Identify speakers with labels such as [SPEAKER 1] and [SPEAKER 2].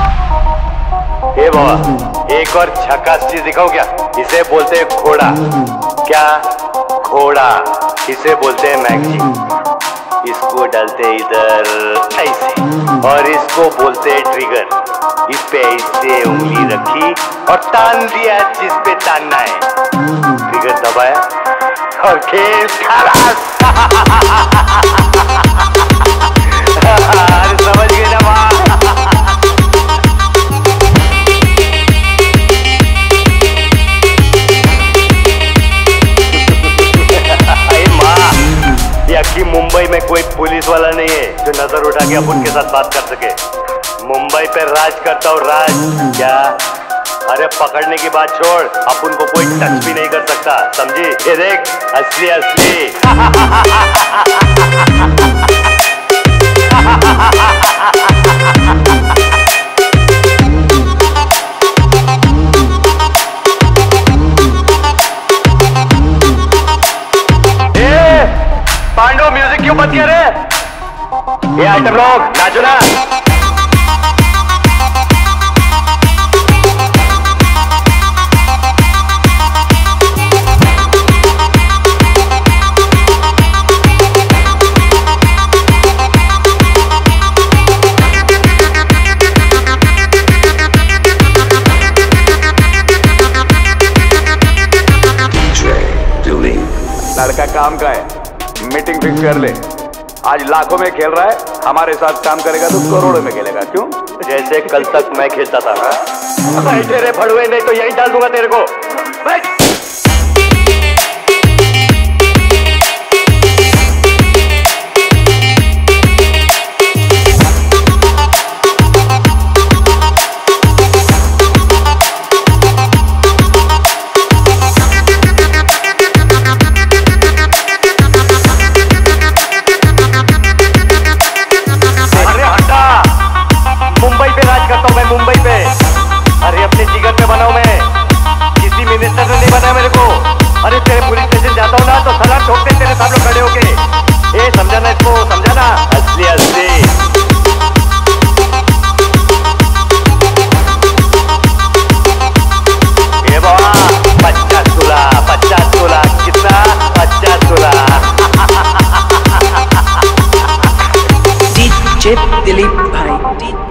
[SPEAKER 1] ए बाबा, एक और झकास चीज दिखाओ क्या? इसे बोलते हैं घोड़ा। क्या? घोड़ा। इसे बोलते हैं मैगजीन। इसको डालते हैं इधर ऐसे, और इसको बोलते हैं ट्रिगर। इस पे ऐसे उंगली रखी और तान दिया जिस पे तानना है। ट्रिगर दबाया और खेल खलास। समझ गए ना माँ? कि मुंबई में कोई पुलिस वाला नहीं है जो नजर उठा के अपन के साथ बात कर सके। मुंबई पे राज करता हूँ, राज। क्या? अरे पकड़ने की बात छोड़, अपन को कोई टच भी नहीं कर सकता, समझी? ये देख, असली असली। पांडव, म्यूजिक क्यों बंद किया रे? ये आइटम लोग नाचो ना। लड़का काम का है, मीटिंग फिक्स कर ले। आज लाखों में खेल रहा है, हमारे साथ काम करेगा तो करोड़ों में खेलेगा। क्यों? जैसे कल तक मैं खेलता था। बैठे रे भड़ुए, नहीं तो यही डाल दूंगा तेरे को। बैठ। मुंबई पे, अरे अपने जिगर पे बनाऊं मैं, किसी मिनिस्टर ने नहीं बनाया मेरे को। अरे तेरे पुलिस स्टेशन जाता हूँ ना तो सलाम ठोकते तेरे सामने खड़े होके। ये समझाना, इसको समझाना। असली असली। ये बाबा 50 तोला, 50 तोला। कितना? 50 तोला।
[SPEAKER 2] डीजे दिलीप भाई।